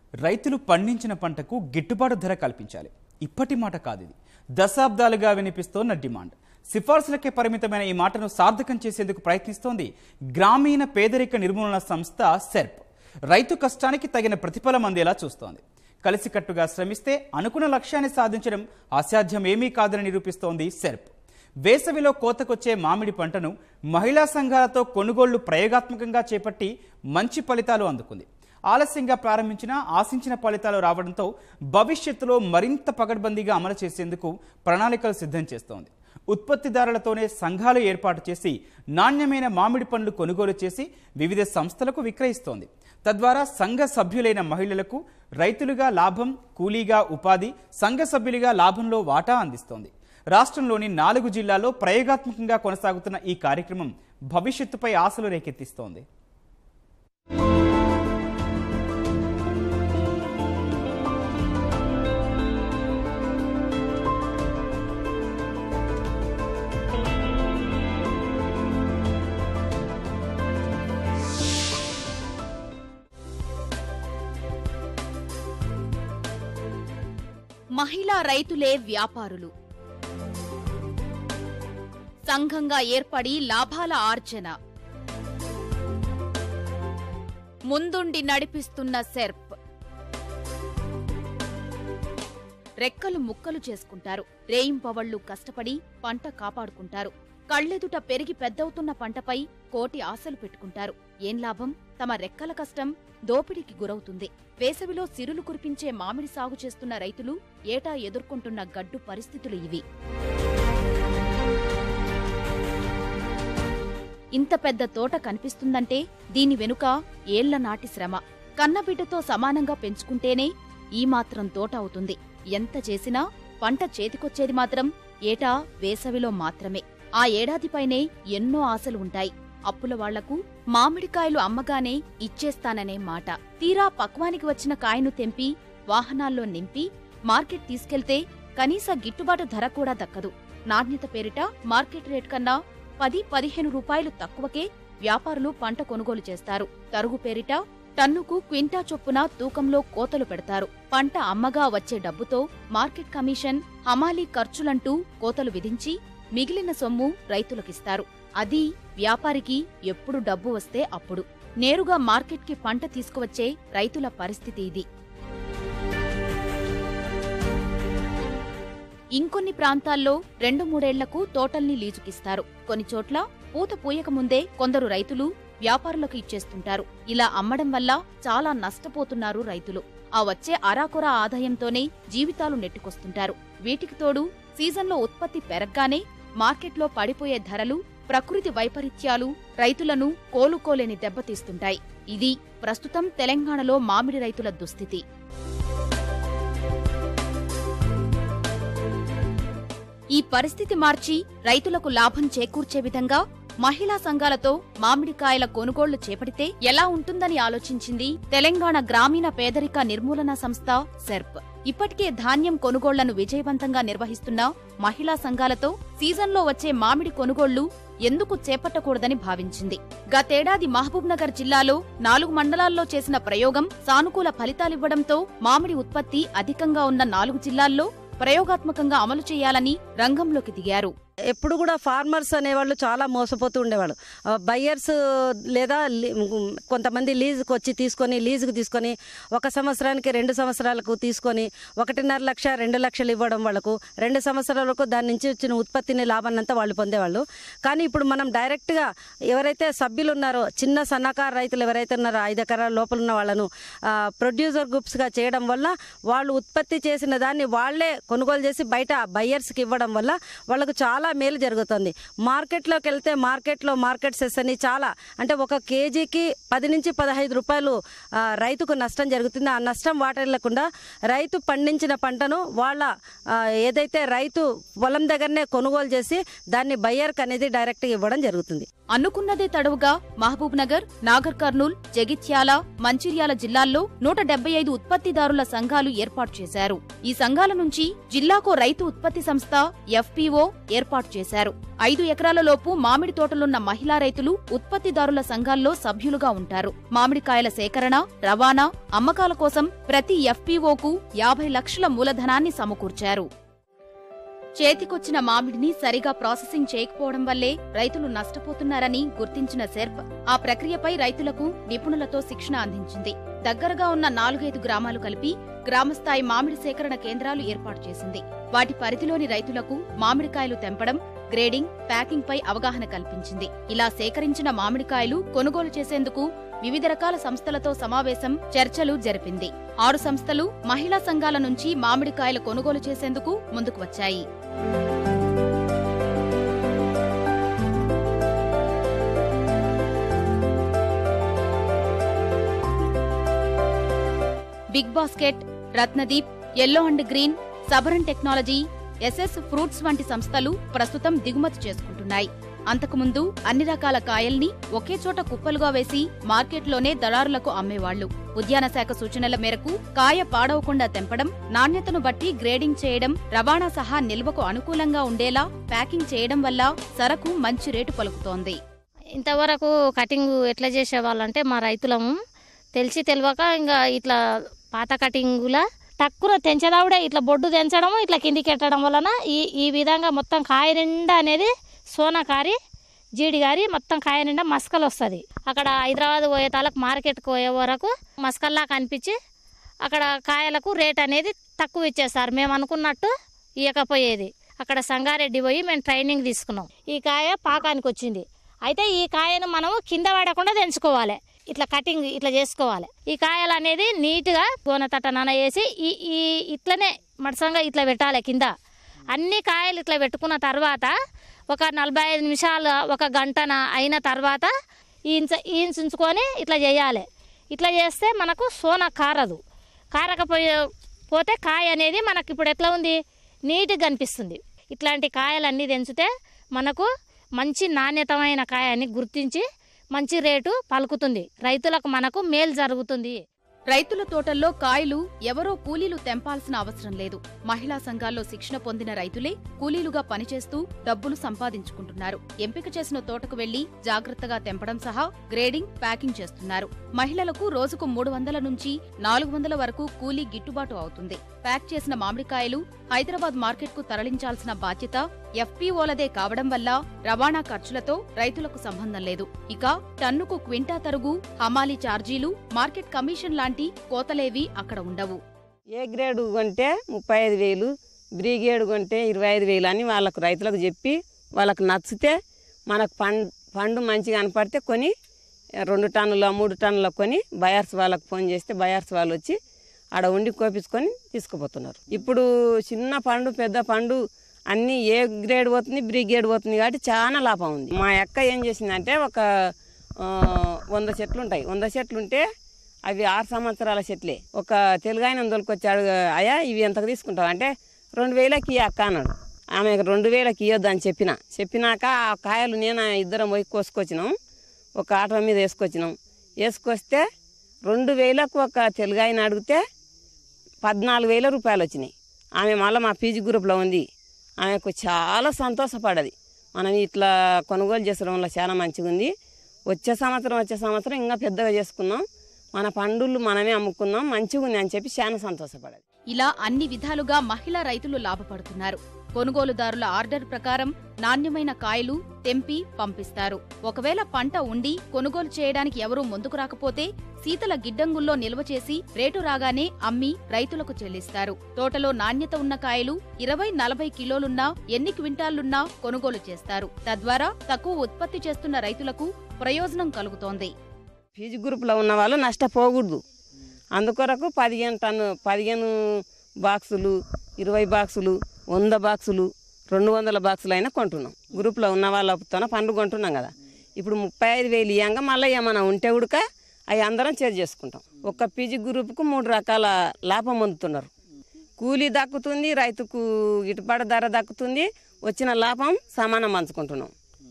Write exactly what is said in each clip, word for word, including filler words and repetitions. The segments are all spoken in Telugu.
రైతులు పండించిన పంటకు గిట్టుబాటు ధర కల్పించాలి. ఇప్పటి మాట కాదు, ఇది దశాబ్దాలుగా వినిపిస్తోన్న డిమాండ్. సిఫార్సులకే పరిమితమైన ఈ మాటను సార్థకం చేసేందుకు ప్రయత్నిస్తోంది గ్రామీణ పేదరిక నిర్మూలన సంస్థ సెర్ప్. రైతు కష్టానికి తగిన ప్రతిఫలం అందేలా చూస్తోంది. కలిసికట్టుగా శ్రమిస్తే అనుకున్న లక్ష్యాన్ని సాధించడం అసాధ్యం ఏమీ కాదని నిరూపిస్తోంది సెర్ప్. వేసవిలో కోతకొచ్చే మామిడి పంటను మహిళా సంఘాలతో కొనుగోళ్లు ప్రయోగాత్మకంగా చేపట్టి మంచి ఫలితాలు అందుకుంది. ఆలస్యంగా ప్రారంభించిన ఆశించిన ఫలితాలు రావడంతో భవిష్యత్తులో మరింత పకడ్బందీగా అమలు చేసేందుకు ప్రణాళికలు సిద్ధం చేస్తోంది. ఉత్పత్తిదారులతోనే సంఘాలు ఏర్పాటు చేసి నాణ్యమైన మామిడి పండ్లు కొనుగోలు చేసి వివిధ సంస్థలకు విక్రయిస్తోంది. తద్వారా సంఘ సభ్యులైన మహిళలకు రైతులుగా లాభం, కూలీగా ఉపాధి, సంఘ సభ్యులుగా లాభంలో వాటా అందిస్తోంది. రాష్ట్రంలోని నాలుగు జిల్లాల్లో ప్రయోగాత్మకంగా కొనసాగుతున్న ఈ కార్యక్రమం భవిష్యత్తుపై ఆశలు రేకెత్తిస్తోంది. మహిళా రైతులే వ్యాపారులు. సంఘంగా ఏర్పడి లాభాల ఆర్జన ముందుండి నడిపిస్తున్న సెర్ప్. రెక్కలు ముక్కలు చేసుకుంటారు. రేయింపవళ్లు కష్టపడి పంట కాపాడుకుంటారు. కళ్లెదుట పెరిగి పెద్దవుతున్న పంటపై కోటి ఆశలు పెట్టుకుంటారు. ఏం లాభం? తమ రెక్కల కష్టం దోపిడీకి గురవుతుంది. వేసవిలో సిరులు కురిపించే మామిడి సాగు చేస్తున్న రైతులు ఏటా ఎదుర్కొంటున్న గడ్డు పరిస్థితులు ఇవి. ఇంత పెద్ద తోట కనిపిస్తుందంటే దీని వెనుక ఏళ్ల నాటి శ్రమ. కన్నబిడ్డతో సమానంగా పెంచుకుంటేనే ఈ మాత్రం తోట అవుతుంది. ఎంత చేసినా పంట చేతికొచ్చేది మాత్రం ఏటా వేసవిలో మాత్రమే. ఆ ఏడాదిపైనే ఎన్నో ఆశలు ఉంటాయి. అప్పుల వాళ్లకు మామిడికాయలు అమ్మగానే ఇచ్చేస్తాననే మాట. తీరా పక్వానికి వచ్చిన కాయను తెంపి వాహనాల్లో నింపి మార్కెట్ తీసుకెళ్తే కనీస గిట్టుబాటు ధర కూడా దక్కదు. నాణ్యత పేరిట మార్కెట్ రేట్ కన్నా పది పదిహేను రూపాయలు తక్కువకే వ్యాపారులు పంట కొనుగోలు చేస్తారు. తరుగు పేరిట టన్నుకు క్వింటా చొప్పున తూకంలో కోతలు పెడతారు. పంట అమ్మగా వచ్చే డబ్బుతో మార్కెట్ కమిషన్, హమాలీ ఖర్చులంటూ కోతలు విధించి మిగిలిన సొమ్ము రైతులకిస్తారు. అది వ్యాపారికి ఎప్పుడు డబ్బు వస్తే అప్పుడు. నేరుగా మార్కెట్కి పంట తీసుకువచ్చే రైతుల పరిస్థితి ఇది. ఇంకొన్ని ప్రాంతాల్లో రెండు మూడేళ్లకు తోటల్ని లీజుకిస్తారు. కొన్ని చోట్ల పూత పూయకముందే కొందరు రైతులు వ్యాపారులకు ఇచ్చేస్తుంటారు. ఇలా అమ్మడం వల్ల చాలా నష్టపోతున్నారు రైతులు. ఆ వచ్చే అరాకొరా ఆదాయంతోనే జీవితాలు నెట్టుకొస్తుంటారు. వీటికి తోడు సీజన్లో ఉత్పత్తి పెరగ్గానే మార్కెట్లో పడిపోయే ధరలు, ప్రకృతి వైపరీత్యాలు రైతులను కోలుకోలేని దెబ్బతీస్తుంటాయి. ఇది ప్రస్తుతం తెలంగాణలో మామిడి రైతుల దుస్థితి. ఈ పరిస్థితి మార్చి రైతులకు లాభం చేకూర్చే విధంగా మహిళా సంఘాలతో మామిడికాయల కొనుగోళ్లు చేపడితే ఎలా ఉంటుందని ఆలోచించింది తెలంగాణ గ్రామీణ పేదరిక నిర్మూలన సంస్థ సెర్ప్. ఇప్పటికే ధాన్యం కొనుగోళ్లను విజయవంతంగా నిర్వహిస్తున్న మహిళా సంఘాలతో సీజన్లో వచ్చే మామిడి కొనుగోళ్లు ఎందుకు చేపట్టకూడదని భావించింది. గతేడాది మహబూబ్నగర్ జిల్లాలో నాలుగు మండలాల్లో చేసిన ప్రయోగం సానుకూల ఫలితాలివ్వడంతో మామిడి ఉత్పత్తి అధికంగా ఉన్న నాలుగు జిల్లాల్లో ప్రయోగాత్మకంగా అమలు చేయాలని రంగంలోకి దిగారు. ఎప్పుడు కూడా ఫార్మర్స్ అనేవాళ్ళు చాలా మోసపోతూ ఉండేవాళ్ళు. బయ్యర్స్ లేదా కొంతమంది లీజుకు వచ్చి తీసుకొని లీజుకు తీసుకొని ఒక సంవత్సరానికి రెండు సంవత్సరాలకు తీసుకొని ఒకటిన్నర లక్ష రెండు లక్షలు ఇవ్వడం వాళ్ళకు రెండు సంవత్సరాలకు దాని నుంచి వచ్చిన ఉత్పత్తిని లాభాన్నంతా వాళ్ళు పొందేవాళ్ళు. కానీ ఇప్పుడు మనం డైరెక్ట్గా ఎవరైతే సభ్యులు ఉన్నారో, చిన్న సన్నకారు రైతులు ఎవరైతే ఉన్నారో ఐదు ఎకరాల లోపల ఉన్న వాళ్ళను ప్రొడ్యూసర్ గ్రూప్స్గా చేయడం వల్ల వాళ్ళు ఉత్పత్తి చేసిన దాన్ని వాళ్లే కొనుగోలు చేసి బయట బయ్యర్స్కి ఇవ్వడం వల్ల వాళ్ళకు చాలా మేలు జరుగుతుంది. మార్కెట్లోకి వెళ్తే మార్కెట్లో మార్కెట్ సెస్ అని చాలా అంటే ఒక కేజీకి పది నుంచి పదహైదు రూపాయలు రైతుకు నష్టం జరుగుతుంది. ఆ నష్టం వాటిల్లకుండా రైతు పండించిన పంటను వాళ్ళ ఏదైతే రైతు పొలం దగ్గరనే కొనుగోలు చేసి దాన్ని బయ్యర్కి అనేది డైరెక్ట్గా ఇవ్వడం జరుగుతుంది. అనుకున్నదే తడవుగా మహబూబ్ నగర్, నాగర్ కర్నూల్, జగిత్యాల, మంచిర్యాల జిల్లాల్లో నూట డెబ్బై ఐదు ఉత్పత్తిదారుల సంఘాలు ఏర్పాటు చేశారు. ఈ సంఘాల నుంచి జిల్లాకో రైతు ఉత్పత్తి సంస్థ ఎఫ్పీఓ ఏర్పాటు చేశారు. ఐదు ఎకరాల లోపు మామిడి తోటలున్న మహిళా రైతులు ఉత్పత్తిదారుల సంఘాల్లో సభ్యులుగా ఉంటారు. మామిడికాయల సేకరణ, రవాణా, అమ్మకాల కోసం ప్రతి ఎఫ్పీఓకు యాభై లక్షల మూలధనాన్ని సమకూర్చారు. చేతికొచ్చిన మామిడిని సరిగా ప్రాసెసింగ్ చేయకపోవడం వల్లే రైతులు నష్టపోతున్నారని గుర్తించిన సెర్ప్ ఆ ప్రక్రియపై రైతులకు నిపుణులతో శిక్షణ అందించింది. దగ్గరగా ఉన్న నాలుగైదు గ్రామాలు కలిపి గ్రామస్థాయి మామిడి సేకరణ కేంద్రాలు ఏర్పాటు చేసింది. వాటి పరిధిలోని రైతులకు మామిడికాయలు తెంపడం, గ్రేడింగ్, ప్యాకింగ్ పై అవగాహన కల్పించింది. ఇలా సేకరించిన మామిడికాయలు కొనుగోలు చేసేందుకు వివిధ రకాల సంస్థలతో సమావేశం, చర్చలు జరిపింది. ఆరు సంస్థలు మహిళా సంఘాల నుంచి మామిడికాయలు కొనుగోలు చేసేందుకు ముందుకు వచ్చాయి. BigBasket, Ratnadeep, yellow and green, సబరన్ టెక్నాలజీ, ఎస్ఎస్ ఫ్రూట్స్ వంటి సంస్థలు ప్రస్తుతం దిగుమతి చేసుకుంటున్నాయి. అంతకుముందు అన్ని రకాల కాయల్ని ఒకే చోట కుప్పలుగా వేసి మార్కెట్లోనే దళారులకు అమ్మేవాళ్లు. ఉద్యాన శాఖ సూచనల మేరకు కాయ పాడవకుండా తెంపడం, నాణ్యతను బట్టి గ్రేడింగ్ చేయడం, రవాణా సహా నిల్వకు అనుకూలంగా ఉండేలా ప్యాకింగ్ చేయడం వల్ల సరకు మంచి రేటు పలుకుతోంది. ఇంతవరకు కటింగ్ ఎట్లా చేసేవాళ్ళంటే మా రైతులము తెలిసి తెలియక ఇంకా ఇట్లా పాత కటింగులా టక్కున తెంచదావుడే ఇట్లా బొడ్డు తెంచడము, ఇట్లా కిందికి ఎట్టడం వలన ఈ ఈ విధంగా మొత్తం కాయ నిండా అనేది సోనా కారి జీడి గారి మొత్తం కాయ నిండా మస్కలు వస్తుంది. అక్కడ హైదరాబాద్ పోయే తాలకు మార్కెట్కి పోయే వరకు మస్కల్లా కనిపించి అక్కడ కాయలకు రేట్ అనేది తక్కువ ఇచ్చేస్తారు. మేము అనుకున్నట్టు ఇవ్వకపోయేది. అక్కడ సంగారెడ్డి పోయి మేము ట్రైనింగ్ తీసుకున్నాం. ఈ కాయ పాకానికి వచ్చింది. అయితే ఈ కాయను మనము కింద పడకుండా తెంచుకోవాలి. ఇట్లా కటింగ్ ఇట్లా చేసుకోవాలి. ఈ కాయలు అనేది నీట్గా గోనె తట్ట నాన వేసి ఈ ఈ ఇట్లనే మడసంగా ఇట్లా పెట్టాలి. కింద అన్ని కాయలు ఇట్లా పెట్టుకున్న తర్వాత ఒక నలభై ఐదు నిమిషాలు ఒక గంటన అయిన తర్వాత ఈంచ ఈంచుకొని ఇట్లా చేయాలి. ఇట్లా చేస్తే మనకు సోనా కారదు. కారకపోయే పోతే కాయ అనేది మనకు ఇప్పుడు ఎట్లా ఉంది, నీట్గా కనిపిస్తుంది. ఇట్లాంటి కాయలన్నీ తెంచితే మనకు మంచి నాణ్యతమైన కాయని గుర్తించి మంచి రేటు పలుకుతుంది. రైతులకు మనకు మేలు జరుగుతుంది. రైతుల తోటల్లో కాయలు ఎవరో కూలీలు తెంపాల్సిన అవసరం లేదు. మహిళా సంఘాల్లో శిక్షణ పొందిన రైతులే కూలీలుగా పనిచేస్తూ డబ్బులు సంపాదించుకుంటున్నారు. ఎంపిక చేసిన తోటకు వెళ్లి జాగ్రత్తగా తెంపడం సహా గ్రేడింగ్, ప్యాకింగ్ చేస్తున్నారు. మహిళలకు రోజుకు మూడు వందల నుంచి నాలుగు వందల వరకు కూలీ గిట్టుబాటు అవుతుంది. ప్యాక్ చేసిన మామిడికాయలు హైదరాబాద్ మార్కెట్కు తరలించాల్సిన బాధ్యత ఎఫ్పీఓలదే కావడం వల్ల రవాణా ఖర్చులతో రైతులకు సంబంధం లేదు. ఇక టన్నుకు క్వింటా తరుగు, హమాలీ ఛార్జీలు, మార్కెట్ కమిషన్ లాంటి కోతలేవి అక్కడ ఉండవు. ఏ గ్రేడు కొంటే ముప్పై ఐదు వేలు, బ్రీ గ్రేడు కొంటే ఇరవై ఐదు వేలు అని వాళ్ళకు రైతులకు చెప్పి వాళ్ళకు నచ్చితే మనకు పండు పండు మంచిగా కనపడితే కొని రెండు టన్నుల మూడు టన్నుల కొని బయర్స్ వాళ్ళకు ఫోన్ చేస్తే బయర్స్ వాళ్ళు వచ్చి ఆడ ఉండి కోపించుకొని తీసుకుపోతున్నారు. ఇప్పుడు చిన్న పండు పెద్ద పండు అన్నీ ఏ గ్రేడ్ పోతుంది, బ్రీ గ్రేడ్ పోతుంది కాబట్టి చాలా లాభం ఉంది. మా అక్క ఏం చేసిందంటే ఒక వంద చెట్లు ఉంటాయి. వంద చెట్లు ఉంటే అవి ఆరు సంవత్సరాల చెట్లే. ఒక తెలుగు ఆయన దొరికొచ్చాడు, అయ్యా ఇవి ఎంతకు తీసుకుంటావు అంటే రెండు వేలకి ఇయ్య అక్క అన్నాడు. ఆమె రెండు వేలకి ఇవ్వద్దు అని చెప్పిన చెప్పినాక ఆ కాయలు నేను ఇద్దరం పోయి కోసుకొచ్చినాం. ఒక ఆటో మీద వేసుకొచ్చినాం. వేసుకొస్తే రెండు వేలకు ఒక తెలుగు ఆయన అడిగితే పద్నాలుగు వేల రూపాయలు వచ్చినాయి. ఆమె మళ్ళీ మా పీజీ గ్రూప్లో ఉంది. ఆమెకు చాలా సంతోషపడ్డది. మనం ఇట్లా కొనుగోలు చేసడం వల్ల చాలా మంచిగా ఉంది. వచ్చే సంవత్సరం వచ్చే సంవత్సరం ఇంకా పెద్దగా చేసుకున్నాం, మన పండుళ్ళు మనమే అమ్ముకున్నాం, మంచిగా ఉంది అని చెప్పి చాలా సంతోషపడేది. ఇలా అన్ని విధాలుగా మహిళా రైతులు లాభపడుతున్నారు. కొనుగోలుదారుల ఆర్డర్ ప్రకారం నాణ్యమైన కాయలు తెంపి పంపిస్తారు. ఒకవేళ పంట ఉండి కొనుగోలు చేయడానికి ఎవరూ ముందుకు రాకపోతే శీతల గిడ్డంగుల్లో నిల్వ చేసి రేటు రాగానే అమ్మి రైతులకు చెల్లిస్తారు. తోటలో నాణ్యత ఉన్న కాయలు ఇరవై నలభై కిలోలున్నా ఎన్ని క్వింటాలున్నా కొనుగోలు చేస్తారు. తద్వారా తక్కువ ఉత్పత్తి చేస్తున్న రైతులకు ప్రయోజనం కలుగుతోంది. పీజీ గ్రూప్లో ఉన్న వాళ్ళు నష్టపోకూడదు. అందుకొరకు పదిహేను టన్ను పదిహేను బాక్సులు, ఇరవై బాక్సులు, వంద బాక్సులు, రెండు వందల బాక్సులు అయినా కొంటున్నాం. గ్రూప్లో ఉన్న వాళ్ళతో పండ్లు కొంటున్నాం కదా. ఇప్పుడు ముప్పై ఐదు వేలు ఇయ్యంగా మళ్ళీ ఏమైనా ఉంటే ఉడక అవి అందరం చేర్ చేసుకుంటాం. ఒక్క పీజీ గ్రూప్కు మూడు రకాల లాభం పొందుతున్నారు. కూలీ దక్కుతుంది, రైతుకు గిట్టుబాటు ధర దక్కుతుంది, వచ్చిన లాభం సమానం పంచుకుంటున్నాం.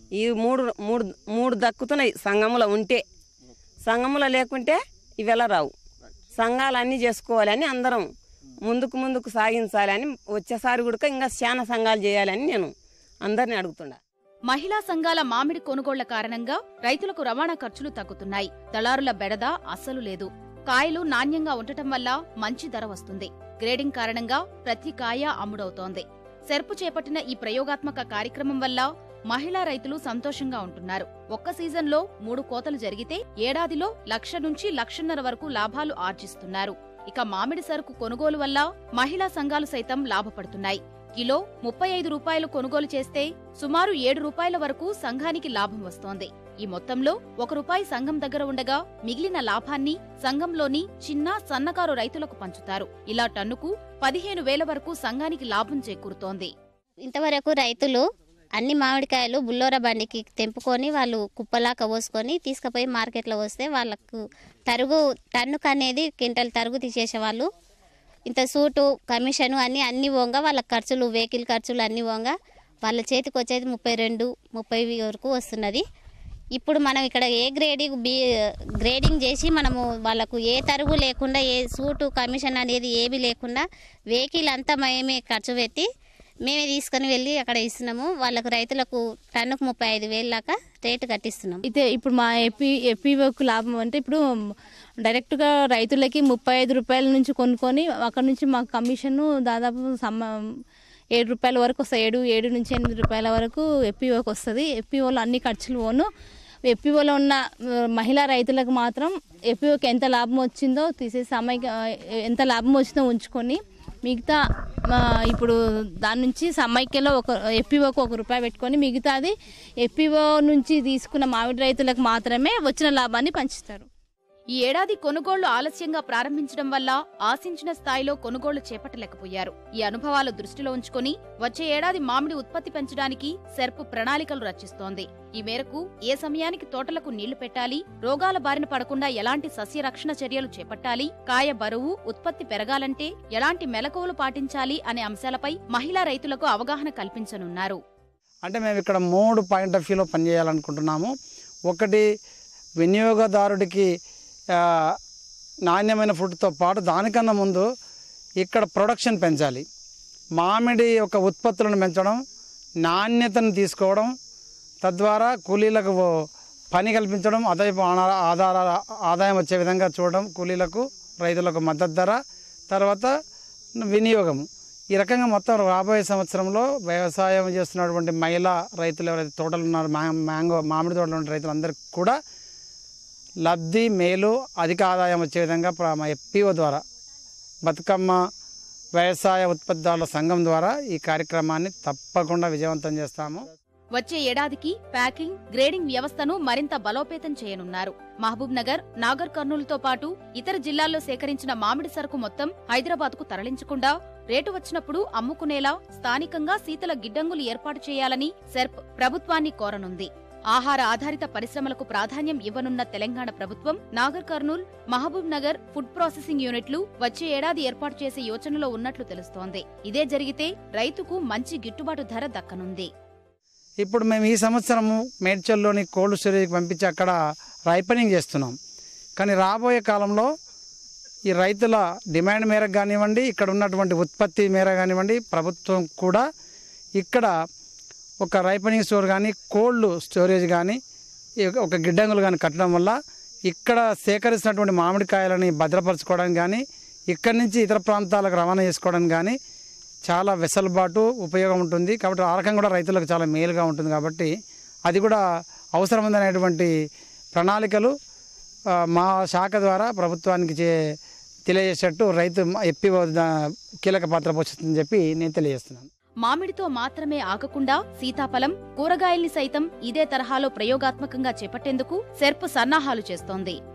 ఈ మూడు మూడు మూడు దక్కుతున్నాయి సంఘములో ఉంటే. సంఘములో లేకుంటే ఇవెలా రావు. సంఘాలు అన్నీ చేసుకోవాలని అందరం ముందుకు ముందుకు సాగించాలని వచ్చేసారి కూడా ఇంకా చాలా సంఘాలు చేయాలని నేను అందరిని అడుగుతున్నా. మహిళా సంఘాల మామిడి కొనుగోళ్ల కారణంగా రైతులకు రవాణా ఖర్చులు తగ్గుతున్నాయి. దళారుల బెడద అస్సలు లేదు. కాయలు నాణ్యంగా ఉండటం వల్ల మంచి ధర వస్తుంది. గ్రేడింగ్ కారణంగా ప్రతి కాయ అమ్ముడవుతోంది. సెర్పు చేపట్టిన ఈ ప్రయోగాత్మక కార్యక్రమం వల్ల మహిళా రైతులు సంతోషంగా ఉంటున్నారు. ఒక్క సీజన్లో మూడు కోతలు జరిగితే ఏడాదిలో లక్ష నుంచి లక్షన్నర వరకు లాభాలు ఆర్జిస్తున్నారు. ఇక మామిడి సరుకు కొనుగోలు వల్ల మహిళా సంఘాలు సైతం లాభపడుతున్నాయి. కిలో ముప్పై ఐదు రూపాయలు కొనుగోలు చేస్తే సుమారు ఏడు రూపాయల వరకు సంఘానికి లాభం వస్తోంది. ఈ మొత్తంలో ఒక రూపాయి సంఘం దగ్గర ఉండగా మిగిలిన లాభాన్ని సంఘంలోని చిన్న సన్నకారు రైతులకు పంచుతారు. ఇలా టన్నుకు పదిహేను వేల వరకు సంఘానికి లాభం చేకూరుతోంది. ఇంతవరకు రైతులు అన్ని మామిడికాయలు బుల్లోర బండికి తెంపుకొని వాళ్ళు కుప్పలాక పోసుకొని తీసుకుపోయి మార్కెట్లో వస్తే వాళ్ళకు తరుగు టన్నుకు అనేది క్వింటల్ తరుగు తీసేసేవాళ్ళు. ఇంత సూటు కమిషను అన్ని అన్ని పోగా వాళ్ళ ఖర్చులు వెహికల్ ఖర్చులు అన్ని పోగా వాళ్ళ చేతికి వచ్చేది ముప్పై రెండు ముప్పై వరకు వస్తున్నది. ఇప్పుడు మనం ఇక్కడ ఏ గ్రేడింగ్ బి గ్రేడింగ్ చేసి మనము వాళ్ళకు ఏ తరుగు లేకుండా ఏ సూటు కమిషన్ అనేది ఏమీ లేకుండా వెహికల్ అంతా మేమే ఖర్చు పెట్టి మేమే తీసుకొని వెళ్ళి అక్కడ ఇస్తున్నాము. వాళ్ళకు రైతులకు టన్నుకు ముప్పై ఐదు వేలు దాకా రేటు కట్టిస్తున్నాం. అయితే ఇప్పుడు మా ఎపి ఎపిఓకు లాభం అంటే ఇప్పుడు డైరెక్ట్గా రైతులకి ముప్పై ఐదు రూపాయల నుంచి కొనుక్కొని అక్కడ నుంచి మా కమిషన్ దాదాపు సమ్మ ఏడు రూపాయల వరకు వస్తాయి. ఏడు ఏడు నుంచి ఎనిమిది రూపాయల వరకు ఎపిఓకి వస్తుంది. ఎపిఓలో అన్ని ఖర్చులు పోను. ఎపిఓలో ఉన్న మహిళా రైతులకు మాత్రం ఎపిఓకి ఎంత లాభం వచ్చిందో తీసేసి సమైక్య ఎంత లాభం వచ్చిందో ఉంచుకొని మిగతా ఇప్పుడు దాని నుంచి సమైక్యలో ఒక ఎపిఓకి ఒక రూపాయి పెట్టుకొని మిగతాది ఎపిఓ నుంచి తీసుకున్న మామిడి రైతులకు మాత్రమే వచ్చిన లాభాన్ని పంచుతారు. ఈ ఏడాది కొనుగోళ్లు ఆలస్యంగా ప్రారంభించడం వల్ల ఆశించిన స్థాయిలో కొనుగోళ్లు చేపట్టలేకపోయారు. ఈ అనుభవాలు దృష్టిలో ఉంచుకుని వచ్చే ఏడాది మామిడి ఉత్పత్తి పెంచడానికి సెర్పు ప్రణాళికలు రచిస్తోంది. ఈ మేరకు ఏ సమయానికి తోటలకు నీళ్లు పెట్టాలి, రోగాల బారిన పడకుండా ఎలాంటి సస్యరక్షణ చర్యలు చేపట్టాలి, కాయ బరువు ఉత్పత్తి పెరగాలంటే ఎలాంటి మెలకువలు పాటించాలి అనే అంశాలపై మహిళా రైతులకు అవగాహన కల్పించనున్నారు. అంటే మేము ఇక్కడ మూడు పాయింట్ ఆఫ్ వ్యూలో పనిచేయాలనుకుంటున్నాము. ఒకటి, వినియోగదారుడికి నాణ్యమైన ఫుడ్తో పాటు దానికన్నా ముందు ఇక్కడ ప్రొడక్షన్ పెంచాలి. మామిడి యొక్క ఉత్పత్తులను పెంచడం, నాణ్యతను తీసుకోవడం, తద్వారా కూలీలకు పని కల్పించడం, అదే ఆధార ఆదాయం వచ్చే విధంగా చూడడం, కూలీలకు రైతులకు మద్దతు ధర, తర్వాత వినియోగం. ఈ రకంగా మొత్తం రాబోయే సంవత్సరంలో వ్యవసాయం చేస్తున్నటువంటి మహిళా రైతులు ఎవరైతే తోటలు ఉన్నారో, మ్యాంగో మామిడి తోటలు ఉన్న రైతులందరికీ కూడా లబ్ధి మేలు అధిక ఆదాయం వచ్చే విధంగా ఎఫ్పిఓ ద్వారా బతుకమ్మ వ్యవసాయ ఉత్పత్తిదారుల సంఘం ద్వారా ఈ కార్యక్రమాన్ని తప్పకుండా విజయవంతం చేస్తాము. వచ్చే ఏడాదికి ప్యాకింగ్, గ్రేడింగ్ వ్యవస్థను మరింత బలోపేతం చేయనున్నారు. మహబూబ్ నగర్, నాగర్ కర్నూలుతో పాటు ఇతర జిల్లాల్లో సేకరించిన మామిడి సరుకు మొత్తం హైదరాబాద్కు తరలించకుండా రేటు వచ్చినప్పుడు అమ్ముకునేలా స్థానికంగా శీతల గిడ్డంగులు ఏర్పాటు చేయాలని సెర్ప్ ప్రభుత్వాన్ని కోరనుంది. ఆహార ఆధారిత పరిశ్రమలకు ప్రాధాన్యం ఇవ్వనున్న తెలంగాణ ప్రభుత్వం Nagarkurnool, Mahabubnagar food processing యూనిట్లు వచ్చే ఏడాది ఏర్పాటు చేసే యోచనలో ఉన్నట్లు తెలుస్తోంది. ఇదే జరిగితే రైతుకు మంచి గిట్టుబాటు ధర దక్కనుంది. ఇప్పుడు మేము ఈ సంవత్సరము మేడ్చల్లోని కోల్డ్ స్టోరేజ్కి పంపించి అక్కడ రైపనింగ్ చేస్తున్నాం. కానీ రాబోయే కాలంలో ఈ రైతుల డిమాండ్ మేరకు కానివ్వండి, ఇక్కడ ఉన్నటువంటి ఉత్పత్తి మేర కానివ్వండి, ప్రభుత్వం కూడా ఇక్కడ ఒక రైపనింగ్ స్టోర్ కానీ, కోల్డ్ స్టోరేజ్ కానీ, ఒక గిడ్డంగులు కానీ కట్టడం వల్ల ఇక్కడ సేకరిస్తున్నటువంటి మామిడికాయలని భద్రపరచుకోవడానికి కానీ, ఇక్కడి నుంచి ఇతర ప్రాంతాలకు రవాణా చేసుకోవడానికి కానీ చాలా వెసులుబాటు ఉపయోగం ఉంటుంది. కాబట్టి ఆ రకంగా కూడా రైతులకు చాలా మేలుగా ఉంటుంది. కాబట్టి అది కూడా అవసరమైనటువంటి ప్రణాళికలు మా శాఖ ద్వారా ప్రభుత్వానికి చే తెలియజేసేట్టు రైతు ఎఫ్పిఓ కీలక పాత్ర పోషిస్తుందని చెప్పి నేను తెలియజేస్తున్నాను. మామిడితో మాత్రమే ఆగకుండా సీతాఫలం, కూరగాయల్ని సైతం ఇదే తరహాలో ప్రయోగాత్మకంగా చేపట్టేందుకు సెర్ప్ సన్నాహాలు చేస్తోంది.